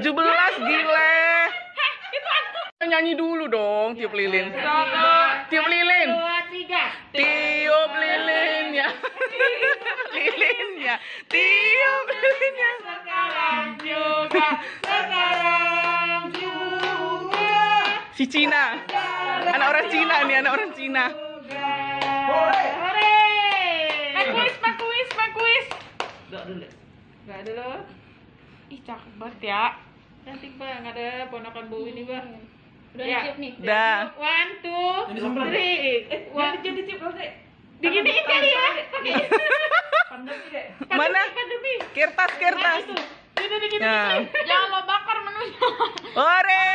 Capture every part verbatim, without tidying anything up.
tujuh belas gile. Nyanyi dulu dong, tiup lilin. Tiup lilin. Tiup lilinnya. Lilinnya. Tiup lilinnya. Sekarang juga, sekarang juga. Si Cina. Anak orang Cina nih, anak orang Cina. Hore. Pak kuis, pak kuis, pak kuis. Gak dulu. Gak dulu. Ih, cakep banget ya. Cantik banget, ada ponakan Bu ini, Bang. Udah ya. Dicium nih. Udah. One, two, three. Eh, one, two, dicium deh. Diginiin kali ya. Pandemi deh. Mana? Pandemi. Kertas, kertas. Gini, gini, Nah. jangan lo bakar menunya. Hore!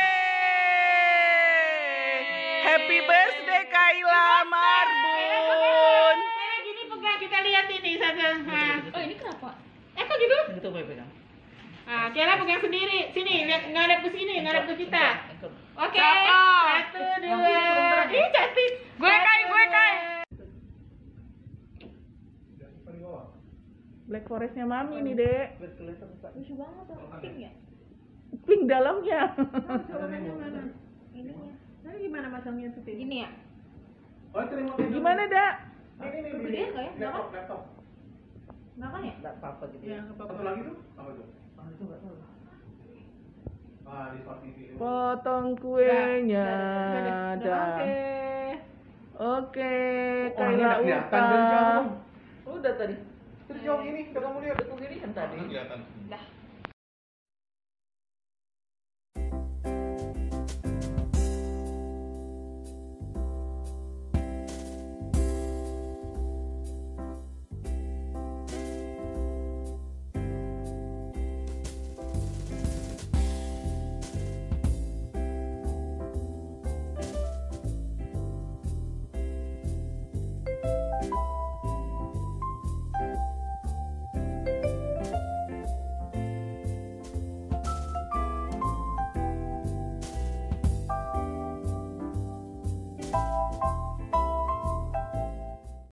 Happy birthday Kayla Marbun. Eh, gini pegang, kita lihat ini satu. Nah. Oh, ini kenapa? Eh, kok gitu? Gitu boleh pegang. Nah, Kira pegang sendiri. Sini, lihat ngadep ke sini, ngadep ke kita. Oke. Satu, dua. Ih, cantik. Gue kai, gue kai. Black Forest-nya Mami nih, Dek. Lucu banget tuh. Pink ya? Pink dalamnya. Warnanya mana? Ininya. Nah, gimana masangnya tuh? Ini ya? Oh, terima kasih. Gimana, Dak? Ini nih, Kegedean nggak ya? laptop, laptop. Enggak kan ya? Enggak apa-apa gitu Ya, ya. nggak apa-apa. Satu lagi tuh, apa tuh? Ah, itu enggak tahu. Ah, di Smart T V. Potong kuenya, Udah, Dak. oke. Oke, Orangnya Kayla nggak kelihatan dari Uta. jauh. Udah tadi. Terus jauh gini, udah kamu lihat. Udah gini kan tadi. Kelihatan. Dah.